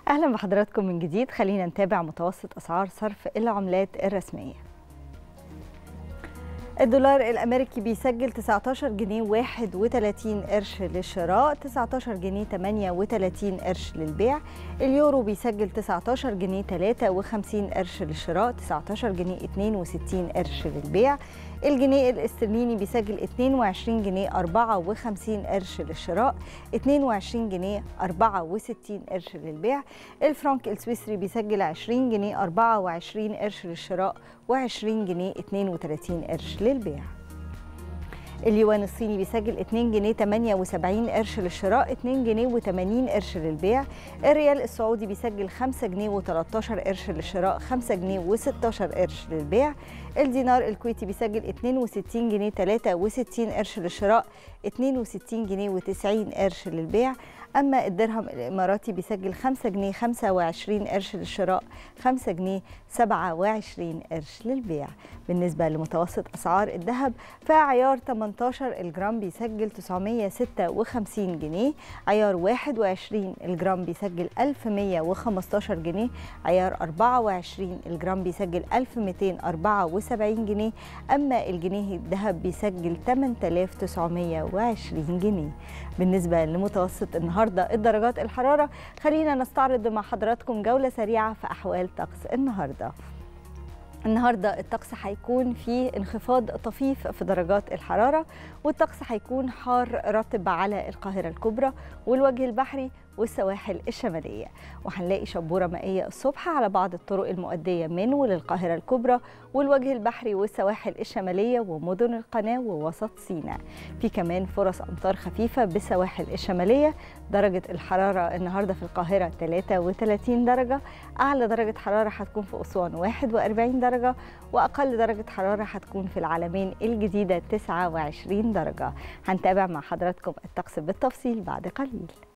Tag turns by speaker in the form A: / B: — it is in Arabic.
A: أهلا بحضراتكم من جديد. خلينا نتابع متوسط أسعار صرف العملات الرسمية. الدولار الأمريكي بيسجل 19 جنيه 31 قرش للشراء، 19 جنيه 38 قرش للبيع. اليورو بيسجل 19 جنيه 53 قرش للشراء، 19 جنيه 62 قرش للبيع. الجنيه الاسترليني بيسجل 22 جنيه 54 قرش للشراء، 22 جنيه 64 قرش للبيع. الفرنك السويسري بيسجل 20 جنيه 24 قرش للشراء، و20 جنيه 32 قرش للبيع. اليوان الصيني بيسجل 2 جنيه 78 قرش للشراء، 2 جنيه و80 قرش للبيع. الريال السعودي بيسجل 5 جنيه و13 قرش للشراء، 5 جنيه و16 قرش للبيع. الدينار الكويتي بيسجل 62 جنيه 63 قرش للشراء، 62 جنيه و90 قرش للبيع. أما الدرهم الإماراتي بيسجل 5 جنيه 25 قرش للشراء، 5 جنيه 27 قرش للبيع. بالنسبة لمتوسط أسعار الذهب، فعيار 18 الجرام بيسجل 956 جنيه، عيار 21 الجرام بيسجل 1115 جنيه، عيار 24 الجرام بيسجل 1274 جنيه، أما الجنيه الذهب بيسجل 8920 جنيه. بالنسبة لمتوسط النهاردة الدرجات الحرارة، خلينا نستعرض مع حضراتكم جولة سريعة في أحوال طقس النهاردة. النهارده الطقس هيكون فيه انخفاض طفيف في درجات الحرارة، والطقس هيكون حار رطب على القاهرة الكبرى والوجه البحري والسواحل الشمالية، وهنلاقي شبورة مائية الصبح على بعض الطرق المؤدية من وللقاهرة الكبرى والوجه البحري والسواحل الشمالية ومدن القناة ووسط سيناء. في كمان فرص أمطار خفيفة بالسواحل الشمالية. درجة الحرارة النهاردة في القاهرة 33 درجة، أعلى درجة حرارة هتكون في أسوان 41 درجة، وأقل درجة حرارة هتكون في العلمين الجديدة 29 درجة. هنتابع مع حضراتكم الطقس بالتفصيل بعد قليل.